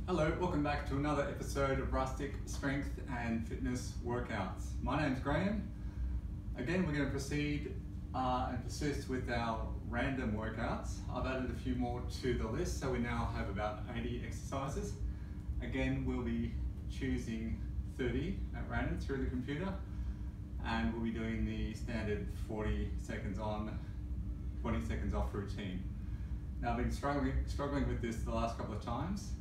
Hello, welcome back to another episode of Rustic Strength and Fitness Workouts. My name's Graham. Again, we're going to proceed and persist with our random workouts. I've added a few more to the list, so we now have about 80 exercises. Again, we'll be choosing 30 at random through the computer, and we'll be doing the standard 40 seconds on, 20 seconds off routine. Now, I've been struggling with this the last couple of times,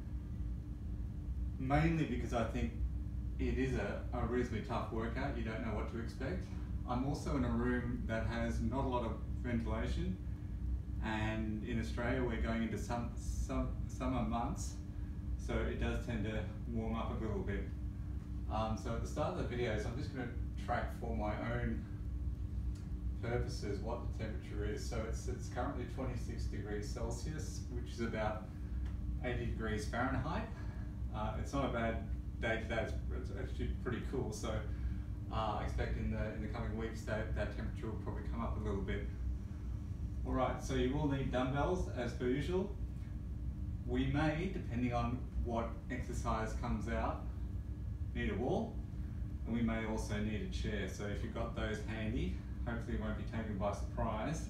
mainly because I think it is a reasonably tough workout. You don't know what to expect. I'm also in a room that has not a lot of ventilation, and in Australia we're going into summer months, so it does tend to warm up a little bit. So at the start of the videos, I'm just going to track for my own purposes what the temperature is. So it's currently 26 degrees Celsius, which is about 80 degrees Fahrenheit. It's not a bad day today, it's actually pretty cool, so I expect in the coming weeks that temperature will probably come up a little bit. Alright, so you will need dumbbells as per usual. We may, depending on what exercise comes out, need a wall, and we may also need a chair. So if you've got those handy, hopefully you won't be taken by surprise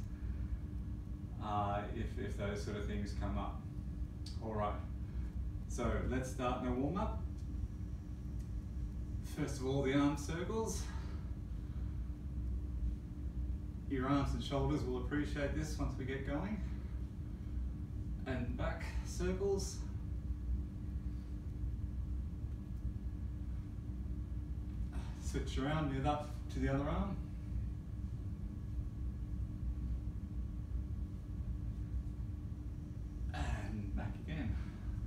if those sort of things come up. Alright. So let's start in a warm-up. First of all, the arm circles. Your arms and shoulders will appreciate this once we get going. And back circles. Switch around, move up to the other arm. And back again.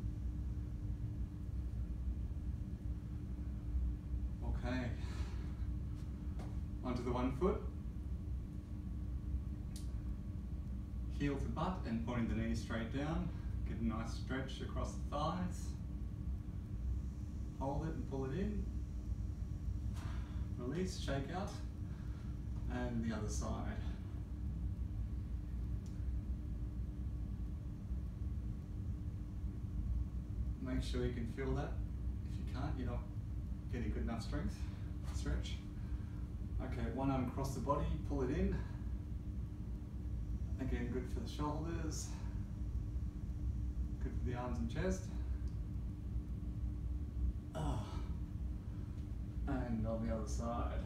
Okay, onto the one foot, heel to butt and pointing the knees straight down. Get a nice stretch across the thighs. Hold it and pull it in. Release, shake out, and the other side. Make sure you can feel that. If you can't, you're not getting good enough strength. Stretch. Okay, one arm across the body, pull it in. Again, good for the shoulders. Good for the arms and chest. And on the other side.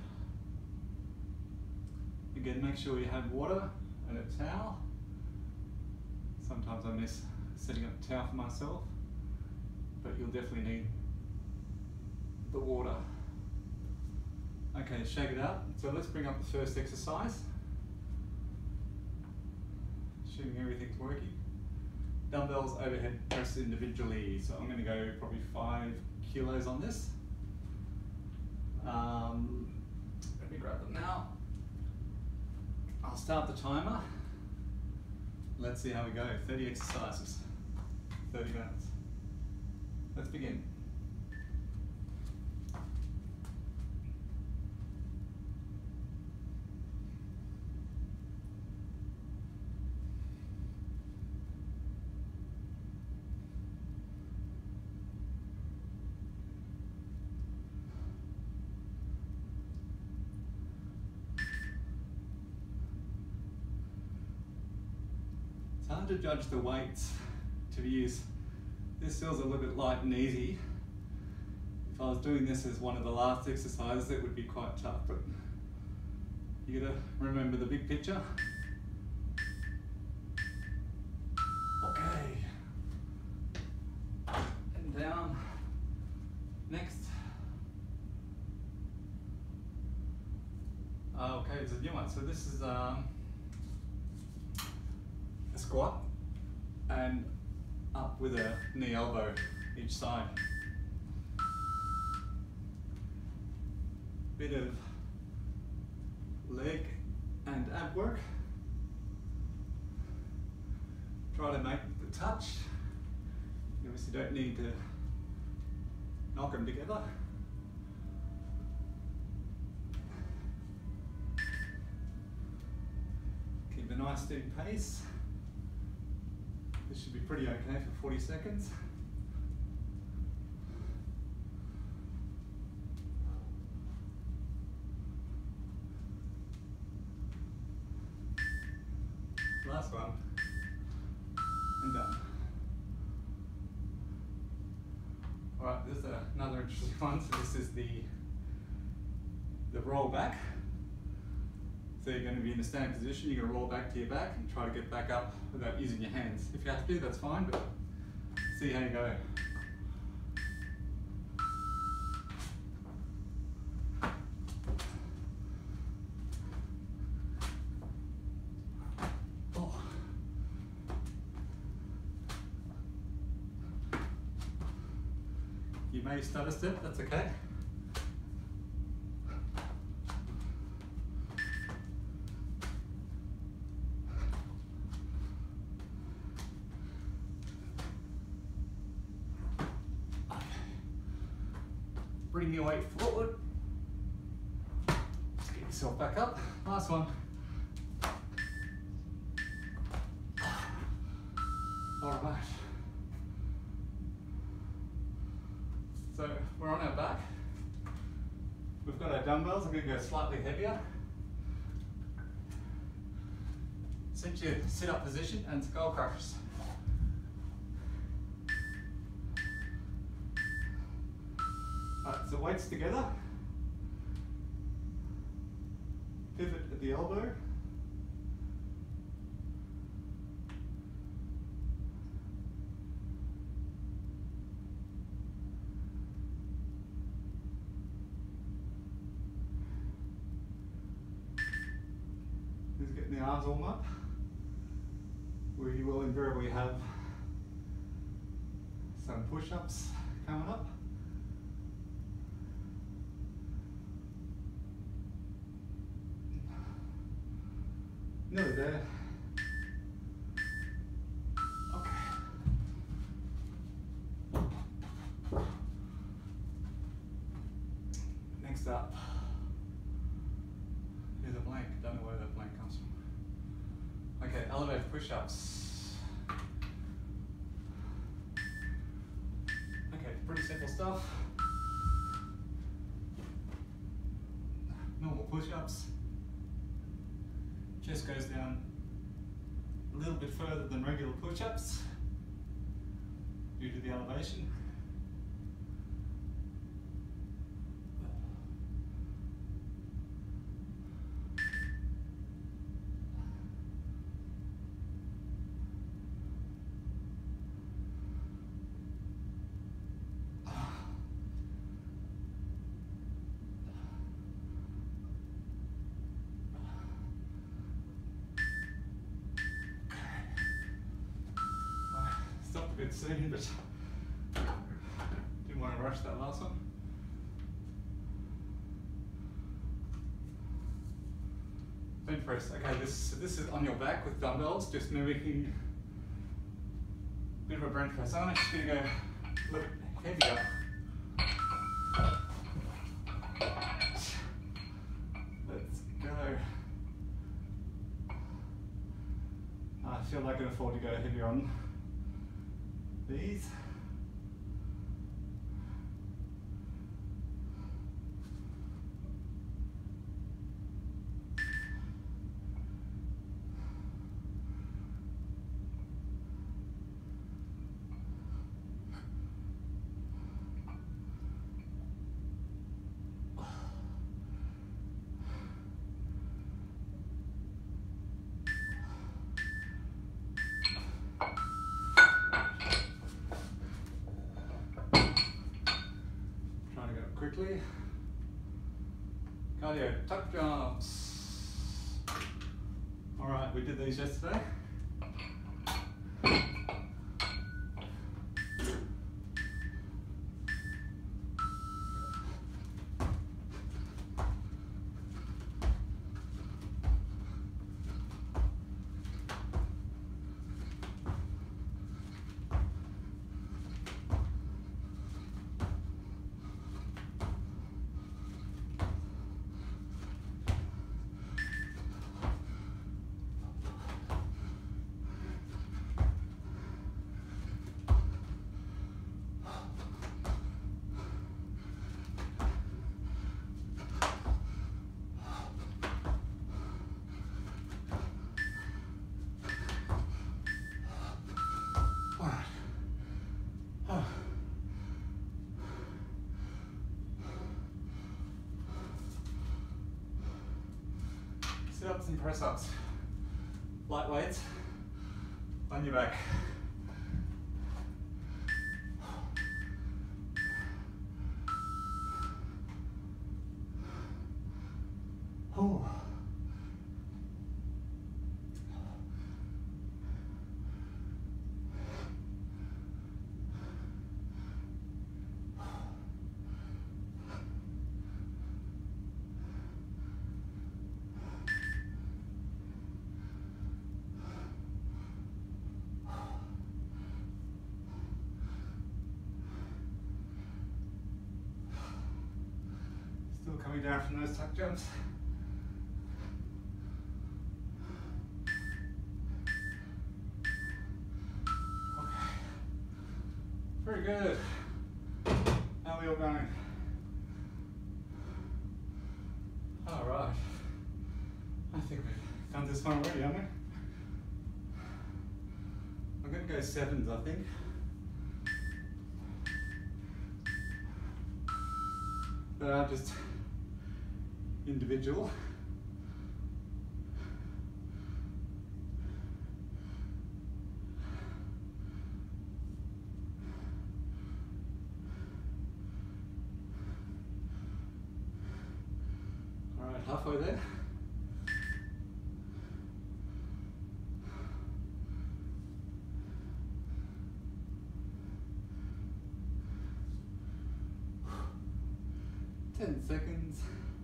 Again, make sure you have water and a towel. Sometimes I miss setting up a towel for myself, but you'll definitely need the water. Okay, shake it out. So let's bring up the first exercise. Assuming everything's working. Dumbbells overhead press individually. So I'm going to go probably 5 kilos on this. Let me grab them now. I'll start the timer. Let's see how we go. 30 exercises, 30 minutes. Let's begin. It's hard to judge the weights to use. This feels a little bit light and easy. If I was doing this as one of the last exercises, it would be quite tough, but you gotta remember the big picture. Okay. And down. Next. Okay, it's a new one. So this is a squat and up with a knee elbow each side. Bit of leg and ab work. Try to make the touch. You obviously don't need to knock them together. Keep a nice steady pace. This should be pretty okay for 40 seconds. Last one. And done. Alright, there's another interesting one. So this is the roll back. So you're going to be in a standing position, you're going to roll back to your back and try to get back up without using your hands. If you have to, that's fine, but see how you go. You may stutter step, that's okay. Bring your weight forward. Just get yourself back up. Last one. All right. So we're on our back. We've got our dumbbells. I'm going to go slightly heavier. Essentially a sit-up position and skull crushes. Alright, so weights together. Pivot at the elbow. Just getting the arms warm up. We will invariably have some push-ups coming up. Nearly there. Okay. Next up, here's a blank. Don't know where that blank comes from. Okay, elevated push-ups. Okay, pretty simple stuff. Normal push-ups. Chest goes down a little bit further than regular push-ups due to the elevation. Bit soon, but didn't want to rush that last one. Bench press. Okay, this is on your back with dumbbells, just mimicking a bit of a bench press. I'm actually going to go a little heavier. Let's go. I feel like I can afford to go heavier on these. Quickly. Cardio, tuck jumps. All right, we did these yesterday. squats and press ups. Light weights on your back. Oh. Still coming down from those tuck jumps. Very good. How are we all going? All right. I think we've done this one already, haven't we? I'm going to go sevens, I think. They are just individual. Halfway there. Ten seconds.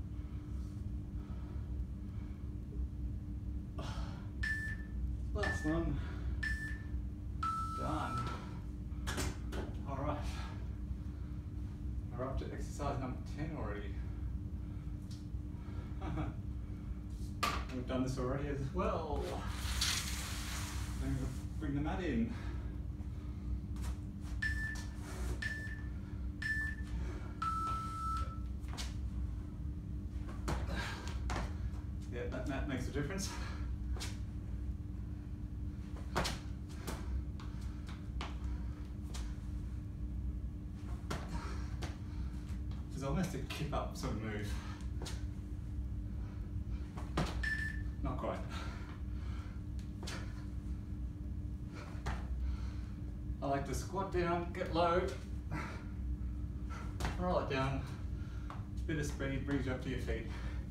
Last one. Done. All right. We're up to exercise number 10 already. We've done this already as well. Then we'll bring the mat in. Yeah, that mat makes a difference. It's almost a kip up sort of move. Not quite. I like to squat down, get low, roll it down, bit of speed brings you up to your feet.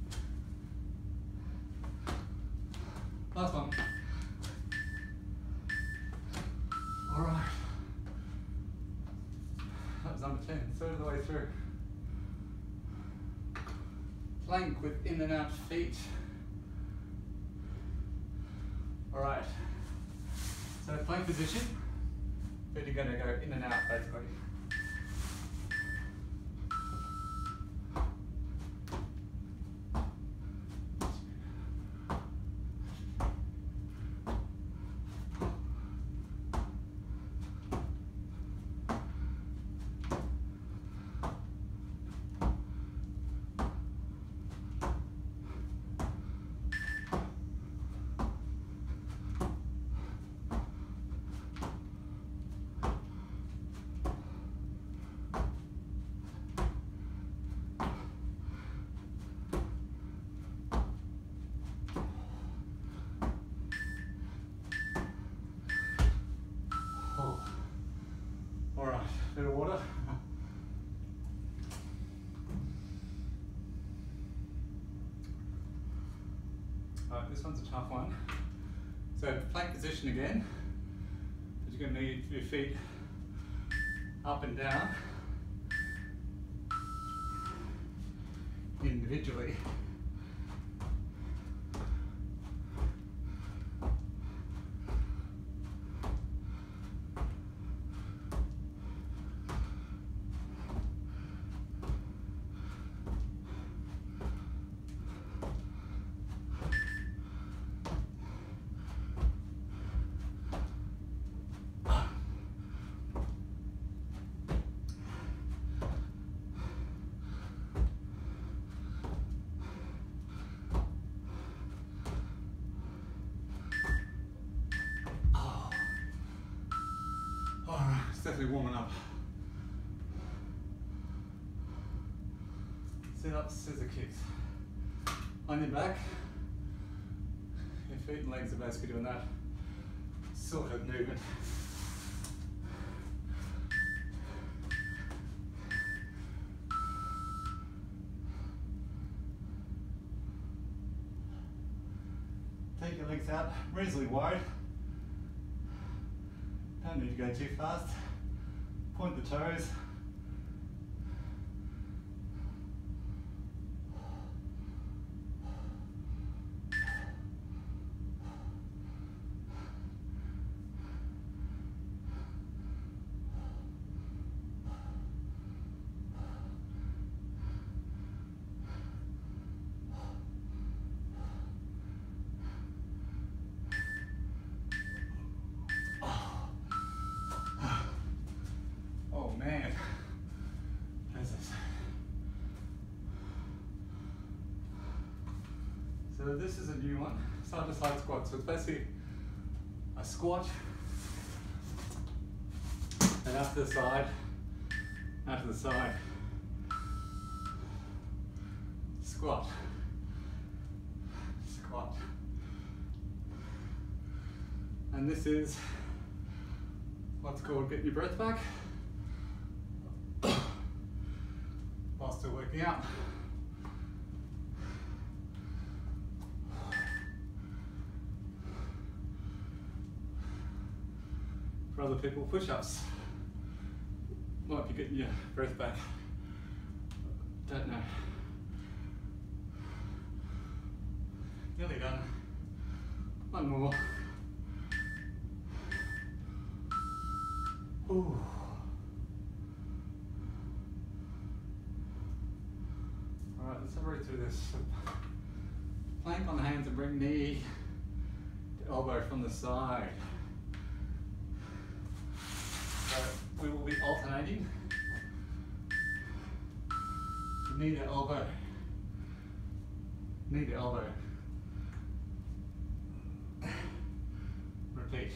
Last one. All right. That was number 10, third of the way through. Plank with in and out feet. All right, so plank position, but you're going to go in and out basically. Bit of water. Alright, this one's a tough one. So plank position again, but you're going to need your feet up and down individually. Definitely warming up. Sit up, scissor kicks. On your back, feet and legs are basically doing that sort of movement. Take your legs out reasonably wide. Don't need to go too fast. Point the toes. So this is a new one, side to side squat. So it's basically a squat, and out to the side, out to the side, squat, squat. And this is what's called getting your breath back while still working out. For other people, push-ups might be getting your breath back. Don't know. Nearly done. One more. Ooh. All right, let's hurry through this. Plank on the hands and bring knee to elbow from the side. We will be alternating knee to elbow, knee to elbow. Repeat.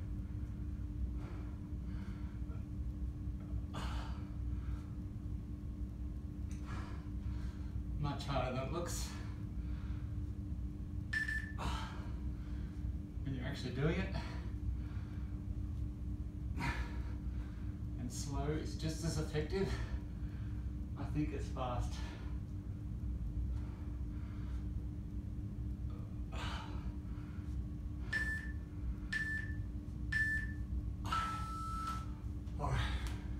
Much harder than it looks when you're actually doing it. Slow is just as effective, I think, as fast. All right.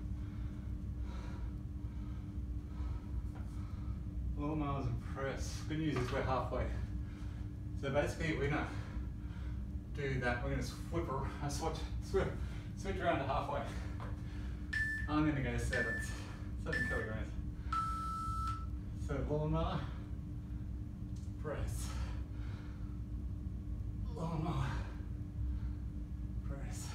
Lawnmowers and press. Good news is we're halfway. So basically we're gonna do that. We're gonna switch around to halfway. I'm going to go 7 kilograms. So lawnmower, press, lawnmower, press.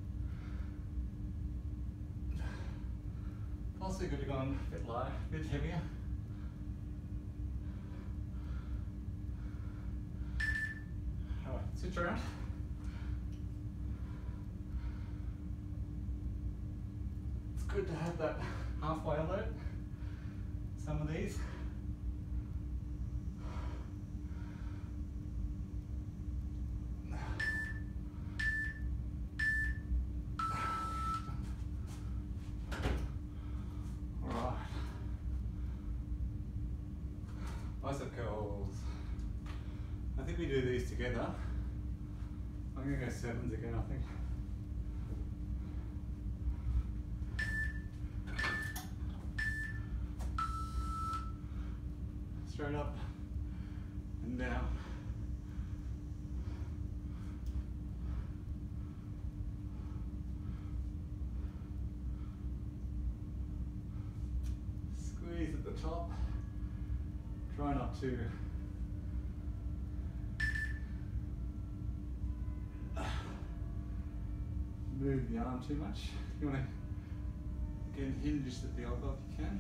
Also could have gone a bit lighter, a bit heavier. All right, switch around. Good to have that halfway alert. Some of these. All right. Bicep curls. I think we do these together. I'm going to go 7s again, I think. Straight up and down. Squeeze at the top. Try not to move the arm too much. You want to get hinged at the elbow if you can.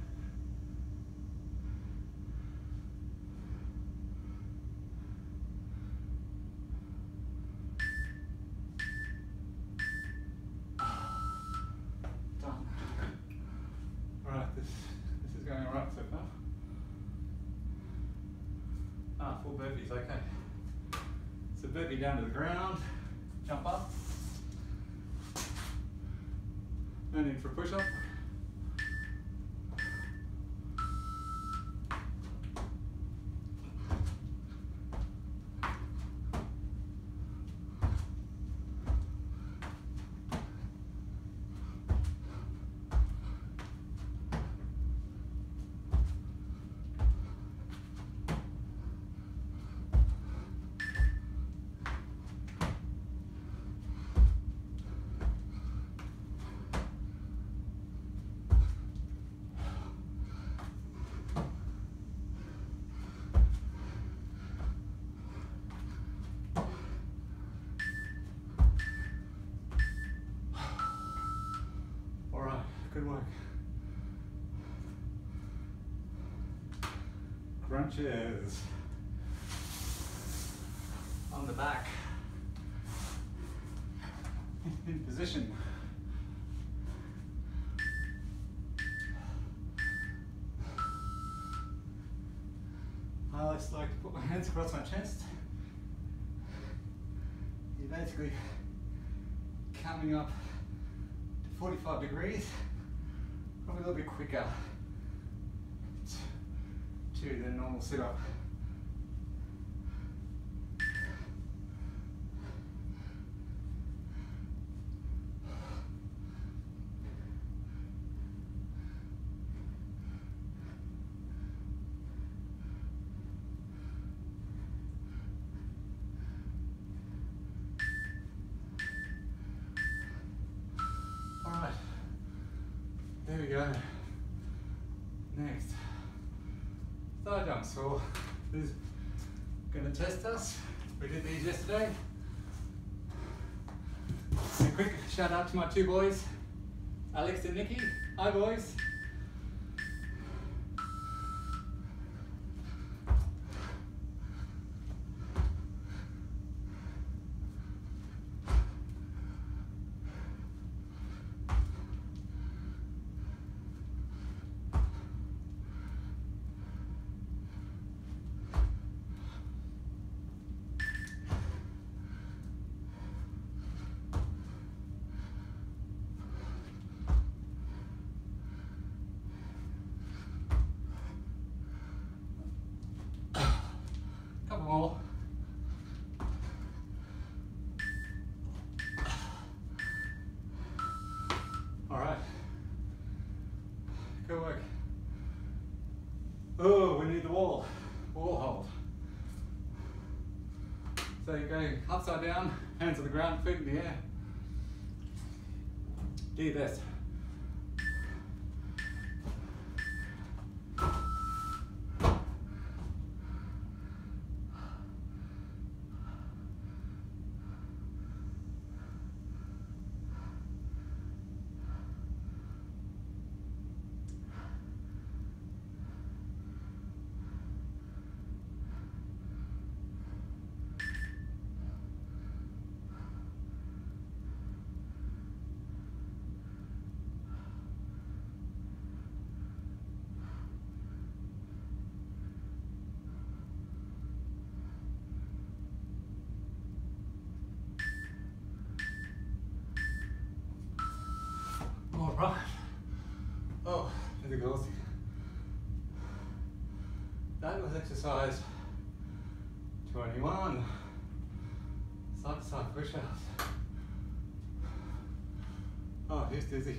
Full burpees, okay. So burpee down to the ground, jump up, and in for a push-up. Good work. Crunches on the back. In position. I just like to put my hands across my chest. You're basically coming up to 45 degrees. Probably a little bit quicker to the normal sit-up. All right. There we go. Next, thigh jumps. So this is going to test us. We did these yesterday. A quick shout out to my two boys, Alex and Nikki. Hi boys. More. All right. Good work. Oh, we need the wall hold. So you're going upside down, hands on the ground, feet in the air. Do your best. Right. Oh, that's exhausting. That was exercise 21. Side to side push-ups. Oh, he's dizzy.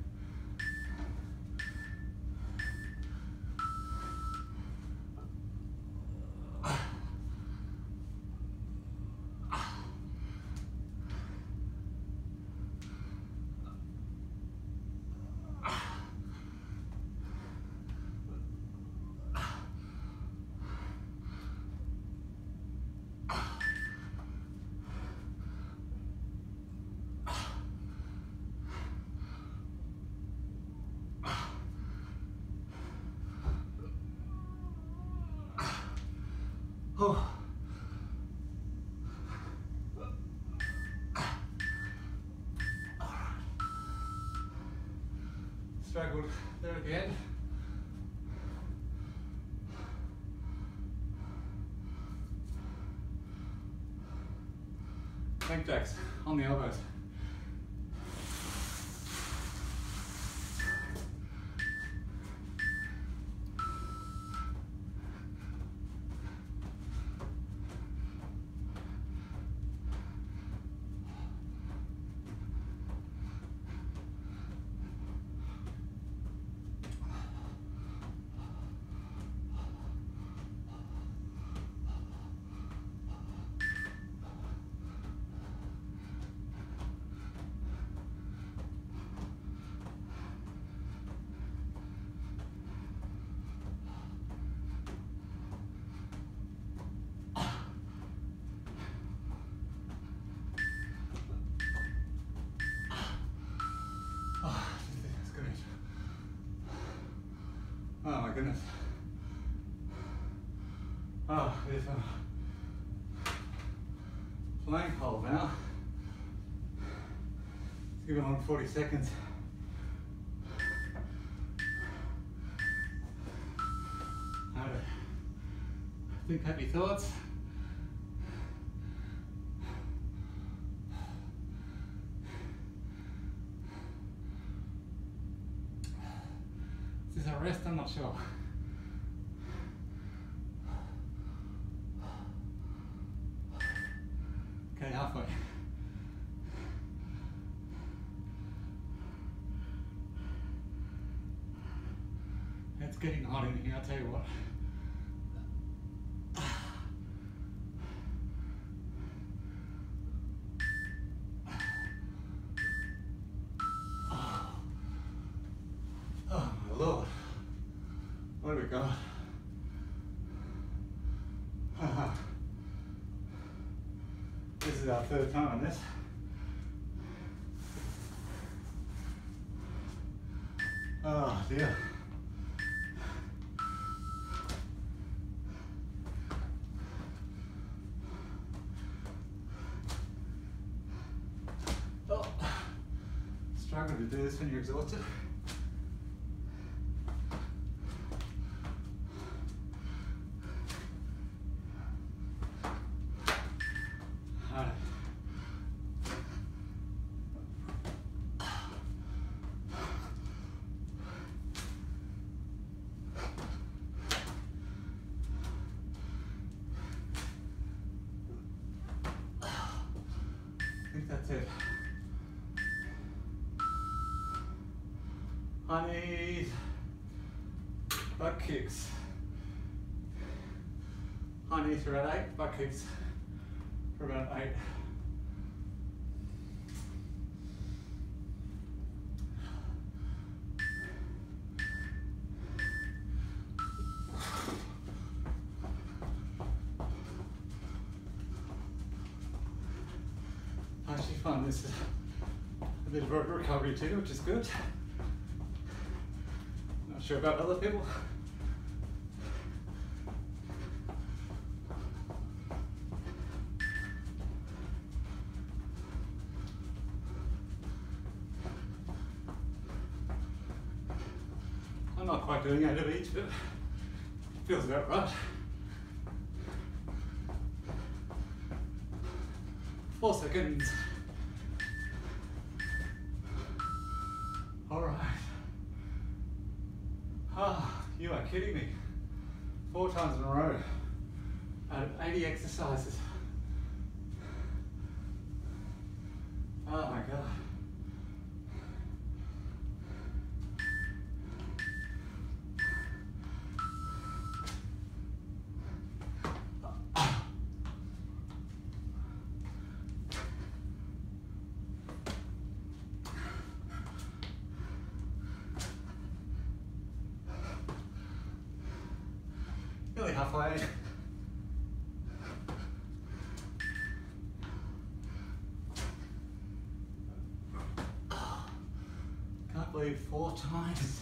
Oh. Struggled there at the end. Plank jacks on the elbows. Oh my goodness. Oh, there's a plank hold now. Let's give it on 40 seconds. Think happy thoughts. Is this a rest? I'm not sure. Okay, halfway. It's getting hot in here, I'll tell you what. Oh my Lord. What have we got? This is our third time on this. Oh dear. Oh, struggling to do this when you're exhausted. I think that's it. High knees, butt kicks. High knees for about 8, butt kicks for about 8. I actually find this a bit of a recovery too, which is good. Not sure about other people. I'm not quite doing 8 of each, but it feels about right. 4 seconds. All right. Ah, you are kidding me. 4 times in a row out of 80 exercises. Oh my God. Nearly halfway. Can't believe 4 times.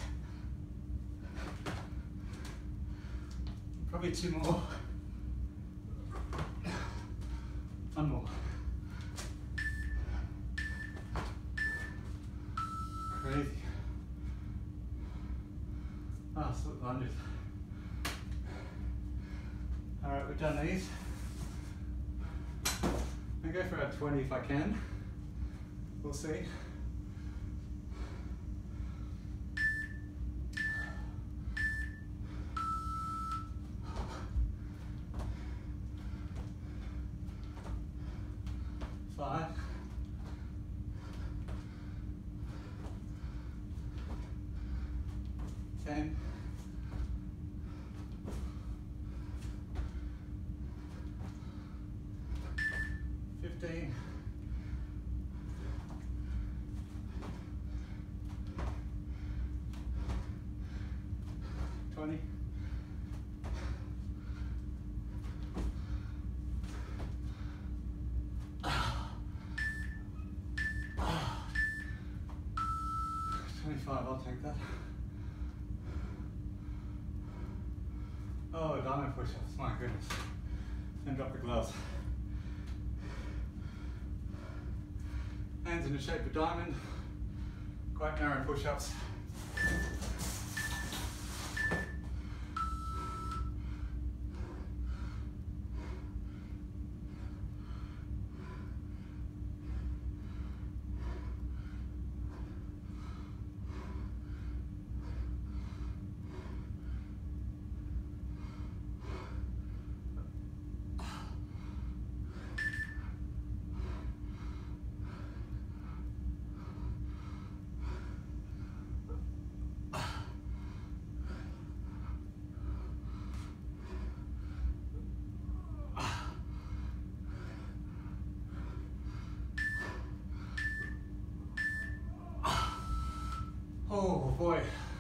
Probably 2 more. 1 more. Crazy. Ah, split lunges. All right, we've done these. Next I'm gonna go for about 20 if I can. We'll see. Five. 10. 15. 20. 25, I'll take that. Oh, diamond push-ups, my goodness. And drop the gloves. Hands in the shape of diamond. Quite narrow push-ups. Oh boy.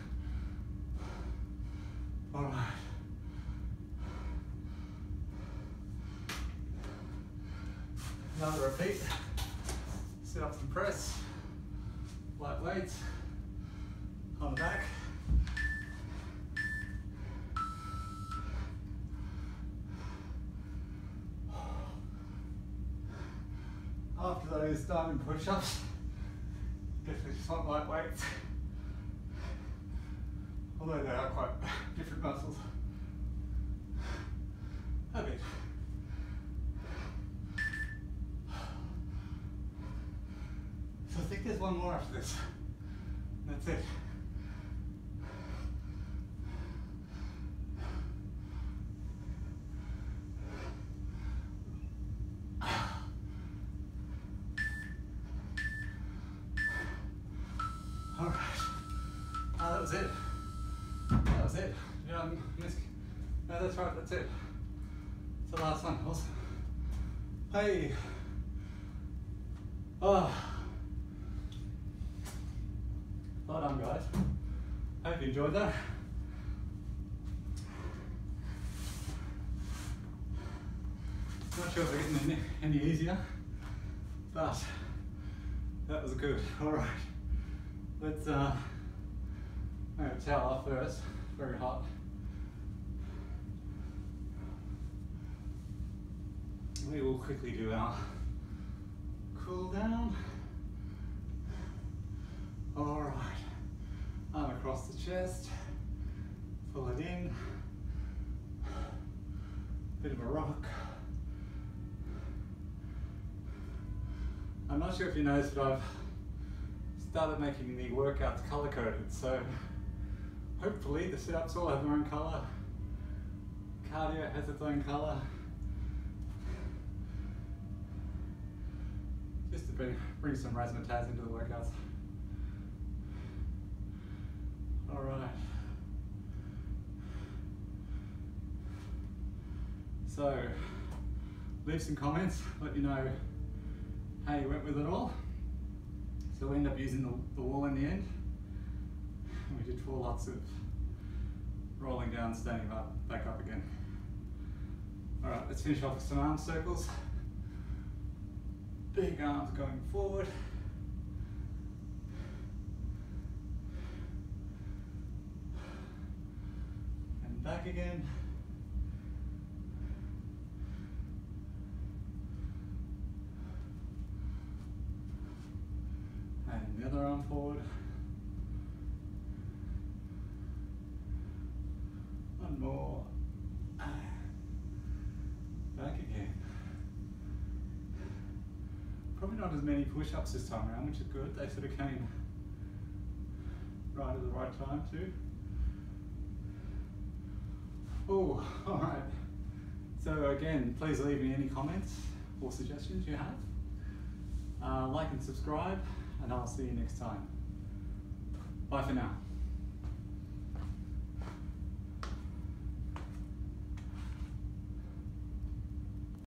All right. Another repeat. Sit ups and press. Light weights on the back. After those diamond push-ups, definitely just want light weights. Although they are quite different muscles. A bit. So I think there's one more after this. That's it. All right. That was it. That was it. No, that's right, that's it. It's the last one, awesome. Hey. Oh. Well done, guys. Hope you enjoyed that. Not sure if it's getting any easier, but that was good. All right. Let's I'm going to towel off first. Very hot. We will quickly do our cool down. All right. Arm across the chest. Pull it in. Bit of a rock. I'm not sure if you noticed, but I've started making the workouts color-coded, so hopefully the sit-ups all have their own colour, cardio has its own colour, just to bring some razzmatazz into the workouts. Alright, so leave some comments, let me know how you went with it all. So we end up using the wall in the end. And we did 4 lots of rolling down, standing up, back up again. All right, let's finish off with some arm circles. Big arms going forward. And back again. And the other arm forward. One more. Back again. Probably not as many push-ups this time around, which is good. They sort of came right at the right time too. Oh, all right. So again, please leave me any comments or suggestions you have. Like and subscribe, and I'll see you next time. Bye for now.